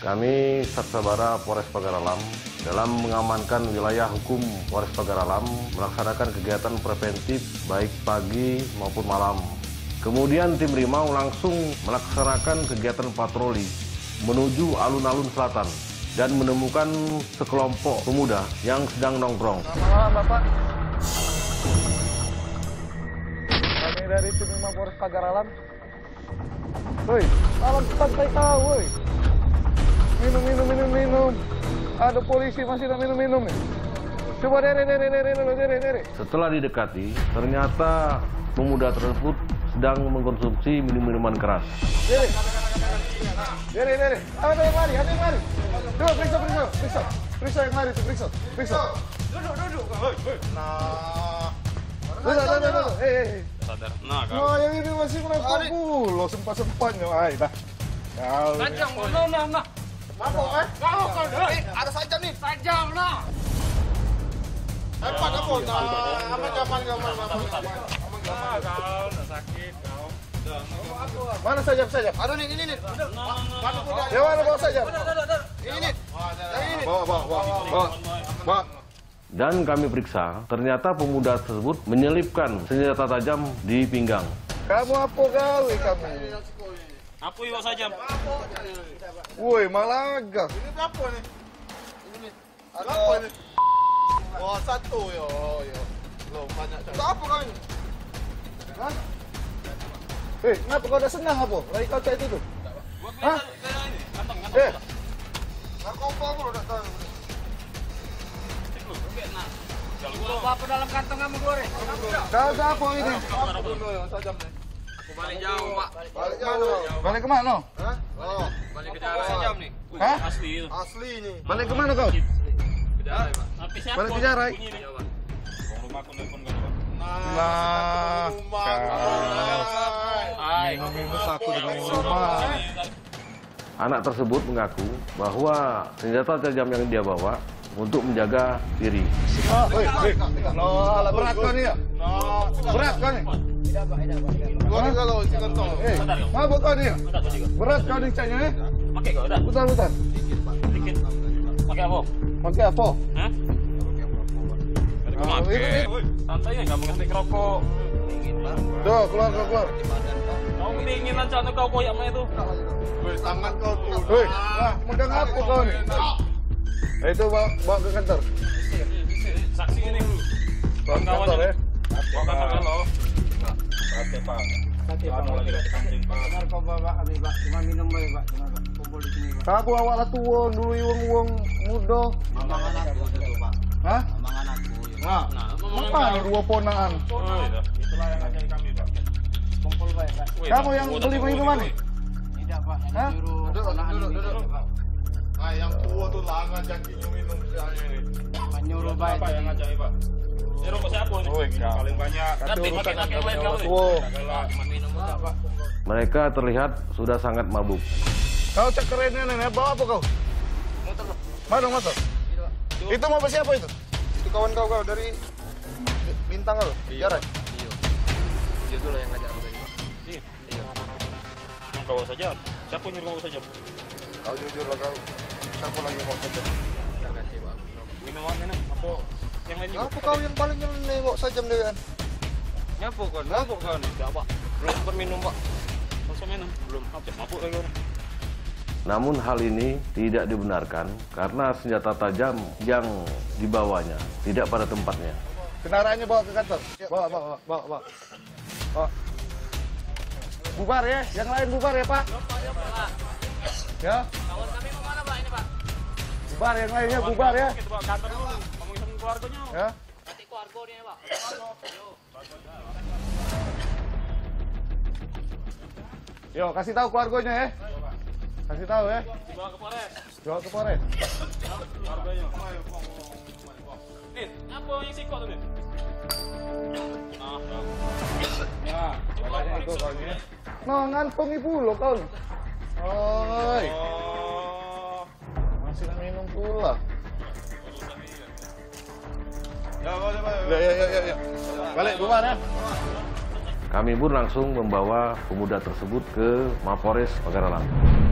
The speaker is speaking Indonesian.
Kami Satsabara Polres Pagar Alam dalam mengamankan wilayah hukum Polres Pagar Alam melaksanakan kegiatan preventif baik pagi maupun malam. Kemudian tim Rimau langsung melaksanakan kegiatan patroli menuju alun-alun selatan dan menemukan sekelompok pemuda yang sedang nongkrong. Selamat malam, Bapak. Kami dari tim Rimau Polres Pagar Alam. Woi, alam santai kau, woi. Minum. Ada polisi masih nak minum nih. Coba dere. Setelah didekati, ternyata pemuda tersebut sedang mengkonsumsi minuman keras. Dere. Ada yang mari. Coba periksa yang mari, periksa. Duduk. Nah. Duduk. Sadar. Nah, kau. Yang ini masih menangkap lo sempat-sempatnya. Dah. Kau. Sajam, nah. Mabok, Kau, ada sajam nih. sajam lah. Apa? Aman. Kau, udah sakit, kau. Mana sajam? Ada nih, ini. Ya mana bawa sajam? Ini. Bawa. Dan kami periksa, ternyata pemuda tersebut menyelipkan senjata tajam di pinggang. Kamu apa kali kamu? Apa iwak sajam? Woi, Malaga. Ini berapa nih? Ini berapa nih? Oh, satu yo. Belum banyak. Untuk apa kau ini? Hah? Kenapa kau udah senang apa? Lagi kau cek itu tuh. Hah? Narkoba aku udah tahu. Kalau apa dalam kantong kamu goreng? Kau siapa ini? Apa dulu yang sajam nih? Aku balik jauh, Pak. Balik jauh. Balik kemana? Hah? Oh, Balik ke daerah sajam nih. Hah? Asli itu. asli nih. Balik kemana kau? Ke daerah, Pak. Tapi siapa? Balik ke Jarai. Rumahku nelpon kau. Nah, minum aku dengan rumah. Anak tersebut mengaku bahwa senjata tajam yang dia bawa untuk menjaga diri. Berat kau nih ya? Berat kau nih? Gua nih kalau si kantong. Mabuk kau nih ya? Berat kau nih caknya ya? Pakai kau dah. Putar. Dikit. Pakai apa? Pakai apa? Hah? Santai ya, nggak mau ngetik rokok. Tuh, keluar. Kau dingin lah, jangan kau koyak sama itu. Woi, tangan kau tuh. Woi, megang apa kau nih? Itu bawa ke kantor. Saksi ini dulu. Bawa ke kantor ya? Bawa kantor lo. Oke, Pak. Lama lagi dari kantin, Pak. Narkoba Pak, Pak. Cuma minum aja Pak. Cuma kumpul di sini Pak. Kamu awak lah tua, dulu uang muda. Mamang anakku itu Pak. Hah? Mamang anakku. Nah, apa nih dua ponaan? Itulah yang ngajari kami, Pak. Kumpul Pak. Kamu yang beli minuman nih? Tidak Pak, Hah? yang nyuruh ponakan ini, Duduk. Pak. Ah, yang tua tuh langan jakinya minum sianya ini. Pak nyuruh Pak. Apa yang ngajari, Pak? Ini rokok siapa nih? Paling banyak. Kacau urusan Pakai antara lain orang kau tua. Cuma minum enggak, Pak. Mereka terlihat sudah sangat mabuk. Kau cek kerennya nih, bawa apa kau? Motor. Mana motor? Itu mau siapa itu? Itu kawan kau dari Bintang kau. Jarak. Dia dulu yang ngajak aku tadi, Pak. Iya. Kau saja. Siapa yang nyuruh kau saja? Kau jujur lah kau. Siapa lagi mau saja? Minuman ini apa yang lain juga? Apa kau yang paling nengok sajam dewan? Nyapa kau nih? Enggak, Pak. Belum sempat minum, Pak. Langsung minum. Belum. Apa mabuk lagi orang. Namun hal ini tidak dibenarkan karena senjata tajam yang dibawanya tidak pada tempatnya. Kendaraannya bawa ke kantor. Bawa. Bubar ya, yang lain bubar ya Pak. Ya. Kawan kami mau mana, Pak? Ini, Pak. Bubar yang lainnya bubar ya. Kita bawa kantor dulu. Ngomongin sama keluarganya. Ya. Nanti keluarga nih, Pak. Yo, kasih tahu keluarganya ya. Kasih tahu ya. Dibawa ke Polres. Jual ke Polres. Keluarganya. Nih, apa yang sikok tuh, nih? Ya, Makanya itu kau ini. Nah, ngantongi pula kau. Oi, Oh. masih nak minum pula. Ya, boleh. Ya. Balik bubar ya. Kami pun langsung membawa pemuda tersebut ke Mapores Pagar Alam.